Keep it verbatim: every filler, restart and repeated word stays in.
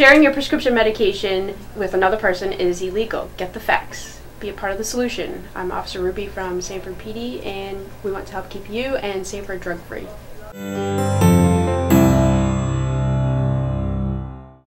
Sharing your prescription medication with another person is illegal. Get the facts. Be a part of the solution. I'm Officer Ruby from Sanford P D, and we want to help keep you and Sanford drug-free.